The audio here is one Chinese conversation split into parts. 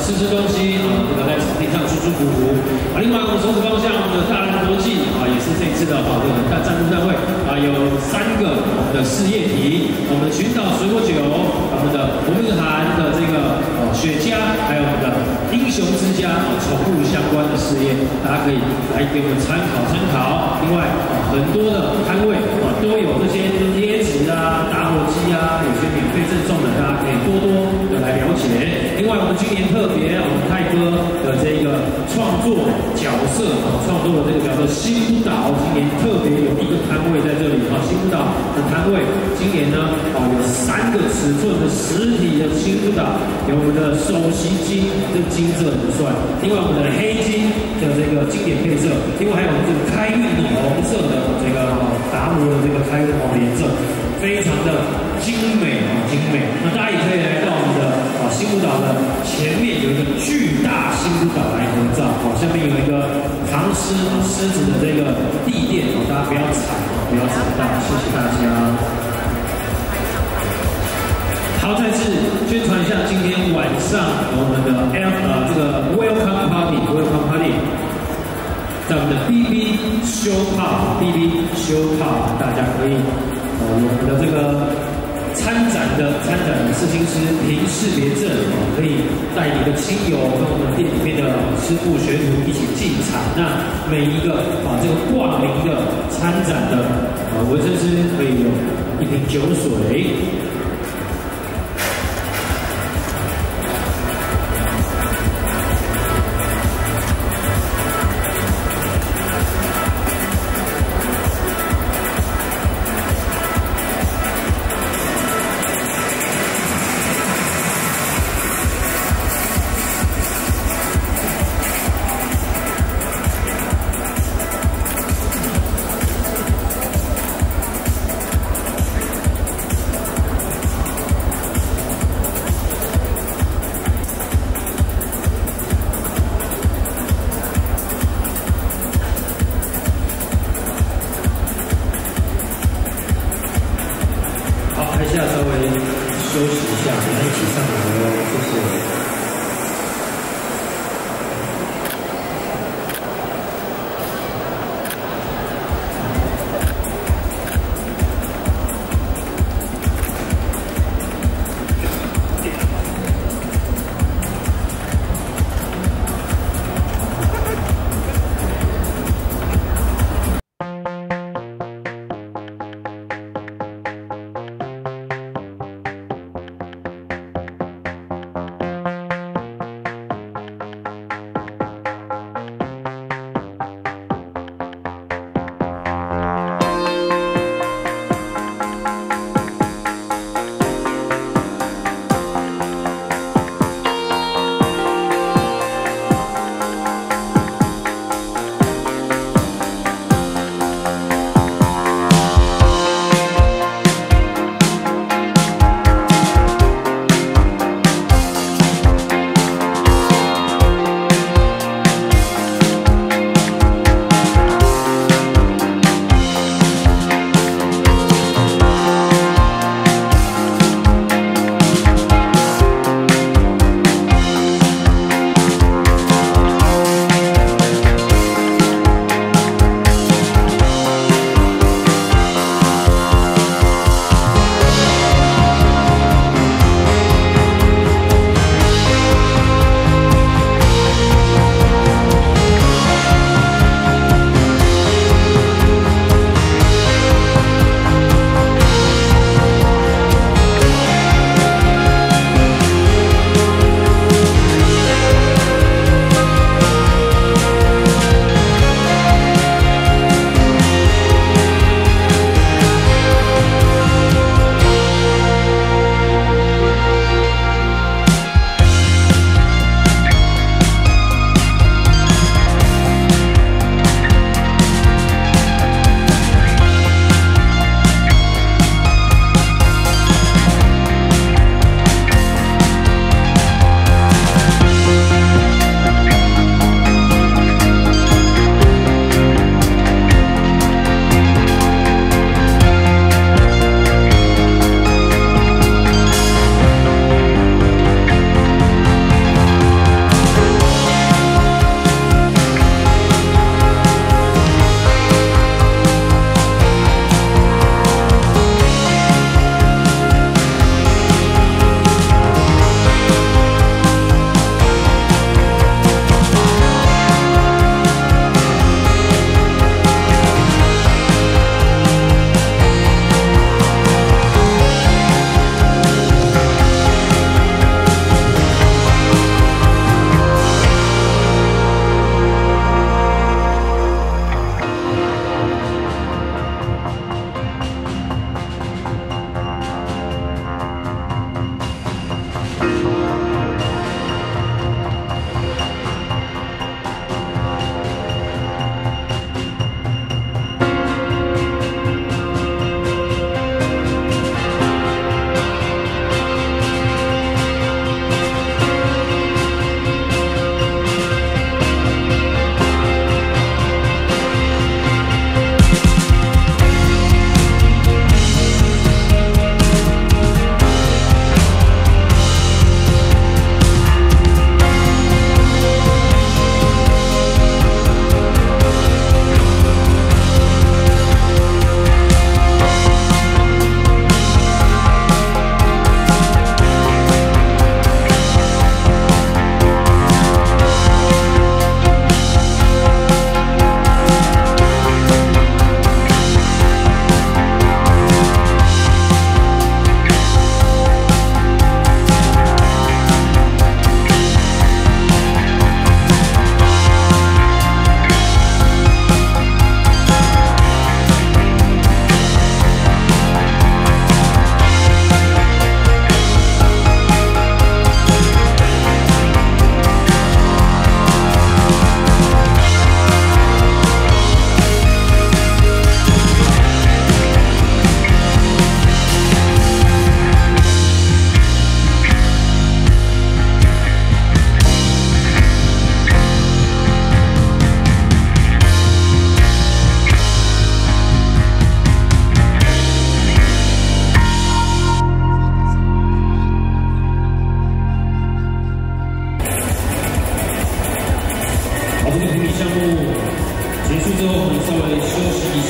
吃东西啊，这个在场地上舒舒服服。啊，另外我们手指方向，我们的大人国际啊，也是这一次的这个赞助单位啊，有3个我们的事业体，我们的群岛水果酒，我们的伯明翰的这个雪茄，还有我们的英雄之家宠物相关的事业，大家可以来给我们参考参考。另外很多的摊位都有这些贴纸啊、打火机啊，有些免费赠送的，大家可以多多的来了解。另外，我们今年特别，我们泰哥的这个创作角色创作的这个角色新舞蹈，今年特别有一个摊位在这里新舞蹈的摊位，今年呢有3个尺寸的实体的新舞蹈，有我们的首席金，这金色不算，另外我们的黑金的这个经典配色，另外还有我们这个开运的红色的这个达摩的这个开运红的颜色，非常的精美精美。那大家也可以来到我们的新舞蹈的前面有一个巨大新舞蹈来合照，下面有一个唐诗狮子的这个地垫，大家不要踩，不要踩到，谢谢大家。好，再次宣传一下，今天晚上我们的这个 Welcome Party， 在我们的 BB Show Park， 大家可以我们的这个参展的刺青师凭识别证可以带你的亲友跟我们店里面的师傅学徒一起进场。那每一个这个挂名的参展的纹身师可以有1瓶酒水。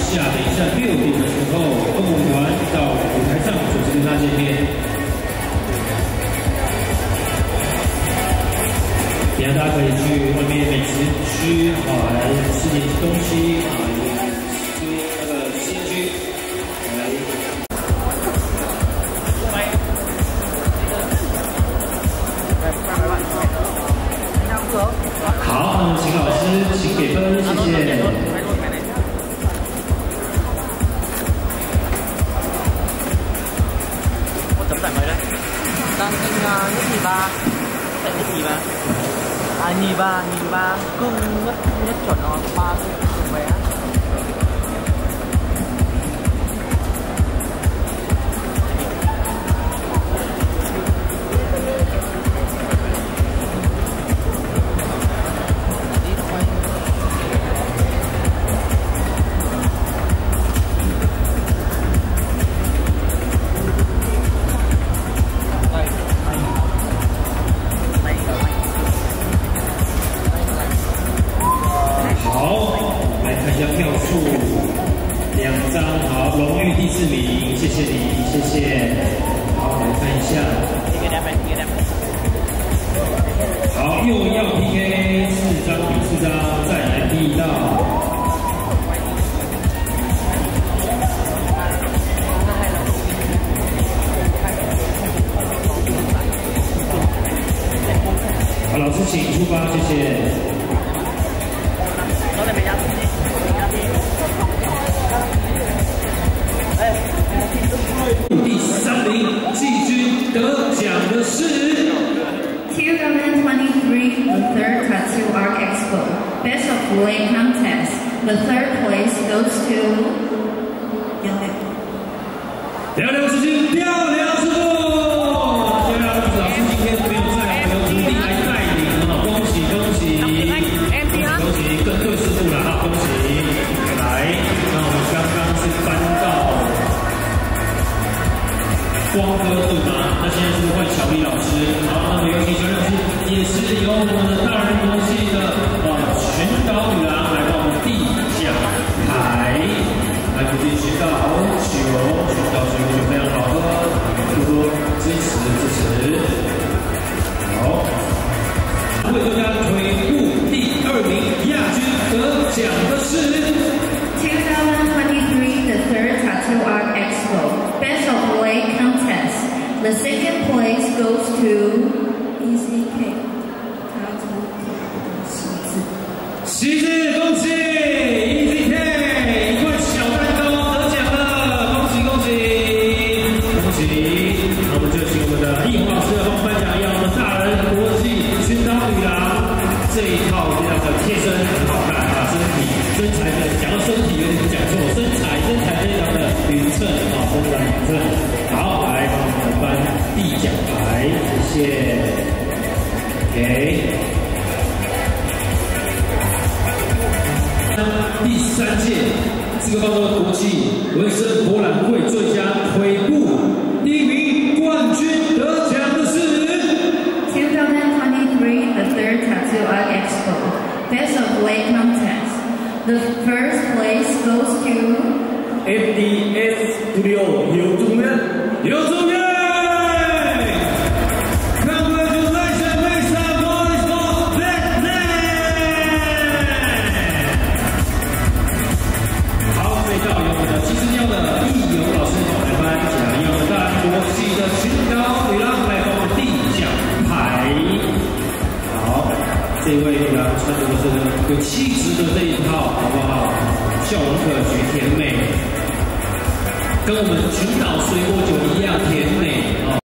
下等一下6点的时候，欧盟团到舞台上准时跟大家见面。等一下大家可以去外面美食区来吃点东西那个实验区好，那么请老师请给分，谢谢。 我怎麼定位咧？單經啊，123，定123。223，公一準我8係咪啊？ 4名，谢谢你，谢谢。好，来看一下。好，又要 PK 4张比4张，再来第1道。好，老师请出发，谢谢。第3名季军得奖的是 2023 The Third Tattoo Art Expo Best of Lay Contest. The third place goes to 漂亮师兄，漂亮师傅，漂亮老师今天没有在，由徒弟来带领啊，恭喜恭喜，恭喜跟对师傅了啊，恭喜！来，那我们刚刚是搬到光哥对吗？那现在是换小李老师。好，那么有请小李老师，也是由我们的大人国际的群岛女郎来帮我们递奖牌。来鼓励群岛酒，群岛酒非常好喝，多多支持。好，为大家推布第2名亚军得奖的是 2023 The Third Tattoo Art Expo Best of Lay Contest. The second place goes to ECK Tattoo 喜字，恭喜 ECK 1块小蛋糕得奖了，恭喜恭喜恭喜！那我们就请我们的易宏老师帮我们颁奖，让我们大人国际群岛女郎这一套非常的贴身，很好看啊，身材的讲到身体有点讲错，身材非常的匀称啊，身材匀称。好，来帮我们颁递奖牌，谢谢。OK。第3届这个方舟国际纹身博览会最佳腿部第1名冠军得奖的是 2023 The Third Tattoo Art Expo Best of Lay Contest. The first place goes to FDS Studio 刘宗元。 这位女郎穿着的是有气质的这一套，好不好？笑容可掬，甜美，跟我们群岛水果酒一样甜美啊！